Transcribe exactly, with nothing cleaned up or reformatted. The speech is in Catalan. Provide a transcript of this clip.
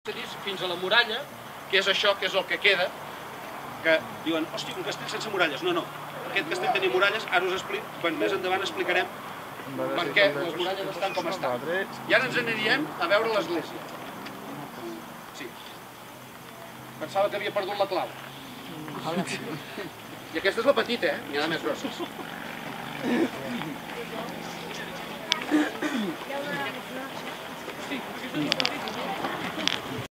fins a la muralla, que és això, que és el que queda, que diuen, hòstia, un castell sense muralles. No, no, aquest castell tenia muralles, ara us explico, quan més endavant explicarem per què les muralles estan com estan. I ara ens aniríem a veure l'església. Sí. Pensava que havia perdut la clau. I aquesta és la petita, eh? N'hi ha de més grosses.